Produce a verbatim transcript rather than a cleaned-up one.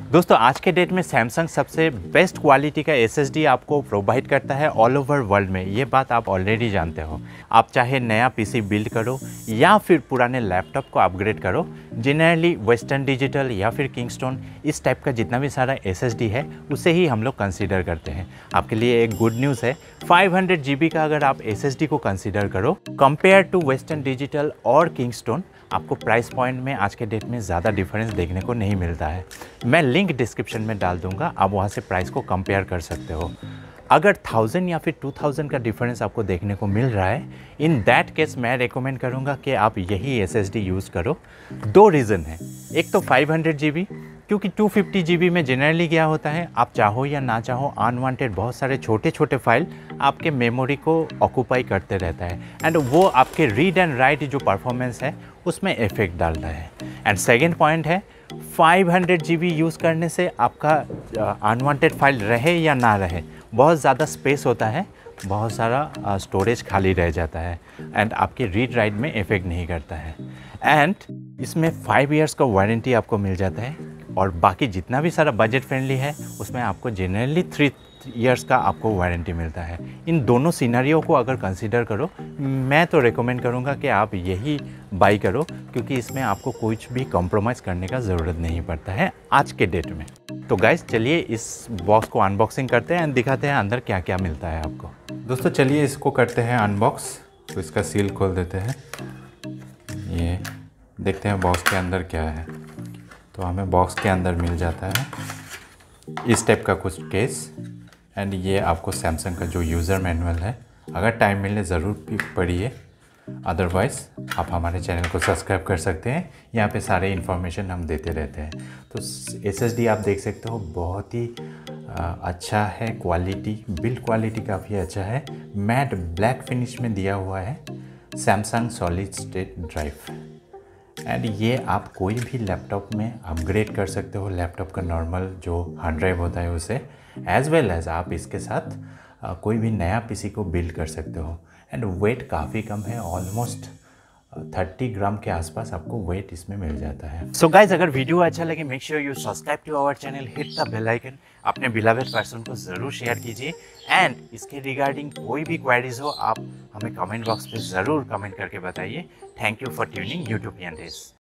दोस्तों आज के डेट में सैमसंग सबसे बेस्ट क्वालिटी का एसएसडी आपको प्रोवाइड करता है ऑल ओवर वर्ल्ड में। ये बात आप ऑलरेडी जानते हो। आप चाहे नया पीसी बिल्ड करो या फिर पुराने लैपटॉप को अपग्रेड करो, जनरली वेस्टर्न डिजिटल या फिर किंगस्टोन इस टाइप का जितना भी सारा एसएसडी है उसे ही हम लोग कंसीडर करते हैं। आपके लिए एक गुड न्यूज़ है, फाइव हंड्रेड जी बी का अगर आप एसएसडी को कंसीडर करो कंपेयर टू वेस्टर्न डिजिटल और किंगस्टोन, आपको प्राइस पॉइंट में आज के डेट में ज़्यादा डिफरेंस देखने को नहीं मिलता है। मैं लिंक डिस्क्रिप्शन में डाल दूंगा, आप वहाँ से प्राइस को कंपेयर कर सकते हो। अगर थाउजेंड या फिर टू थाउजेंड का डिफरेंस आपको देखने को मिल रहा है, इन दैट केस मैं रेकमेंड करूँगा कि आप यही एसएसडी यूज़ करो। दो रीज़न है, एक तो फाइव हंड्रेड जी बी, क्योंकि टू फिफ्टी जी बी में जनरली क्या होता है, आप चाहो या ना चाहो अनवांटेड बहुत सारे छोटे छोटे फाइल आपके मेमोरी को ऑक्यूपाई करते रहता है एंड वो आपके रीड एंड राइट जो परफॉर्मेंस है उसमें इफेक्ट डालता है। एंड सेकेंड पॉइंट है, five hundred G B use करने से आपका अनवांटेड फाइल रहे या ना रहे बहुत ज़्यादा स्पेस होता है, बहुत सारा स्टोरेज खाली रह जाता है एंड आपके रीड राइट में इफेक्ट नहीं करता है। एंड इसमें फाइव इयर्स का वारंटी आपको मिल जाता है और बाकी जितना भी सारा बजट फ्रेंडली है उसमें आपको जनरली थ्री इयर्स का आपको वारंटी मिलता है। इन दोनों सिनेरियो को अगर कंसीडर करो, मैं तो रेकमेंड करूँगा कि आप यही बाई करो, क्योंकि इसमें आपको कुछ भी कॉम्प्रोमाइज़ करने का ज़रूरत नहीं पड़ता है आज के डेट में। तो गाइस चलिए इस बॉक्स को अनबॉक्सिंग करते हैं एंड दिखाते हैं अंदर क्या क्या मिलता है आपको। दोस्तों चलिए इसको करते हैं अनबॉक्स। तो इसका सील खोल देते हैं, ये देखते हैं बॉक्स के अंदर क्या है। तो हमें बॉक्स के अंदर मिल जाता है इस टाइप का कुछ केस एंड ये आपको सैमसंग का जो यूज़र मैनुअल है, अगर टाइम मिले ज़रूर पढ़िए, अदरवाइज़ आप हमारे चैनल को सब्सक्राइब कर सकते हैं। यहाँ पे सारे इन्फॉर्मेशन हम देते रहते हैं। तो एसएसडी आप देख सकते हो बहुत ही आ, अच्छा है, क्वालिटी बिल्ड क्वालिटी काफ़ी अच्छा है, मैट ब्लैक फिनिश में दिया हुआ है, Samsung solid state drive. And ये आप कोई भी लैपटॉप में अपग्रेड कर सकते हो, लैपटॉप का नॉर्मल जो हार्ड ड्राइव होता है उसे, एज़ वेल एज़ आप इसके साथ आ, कोई भी नया पीसी को बिल्ड कर सकते हो। एंड वेट काफ़ी कम है, ऑलमोस्ट थर्टी ग्राम के आसपास आपको वेट इसमें मिल जाता है। सो गाइज अगर वीडियो अच्छा लगे make sure you subscribe to our channel, hit the bell icon, अपने बिलवेड पर्सन को ज़रूर शेयर कीजिए एंड इसके रिगार्डिंग कोई भी क्वेरीज हो आप हमें कमेंट बॉक्स पे ज़रूर कमेंट करके बताइए। Thank you for tuning YouTubian days.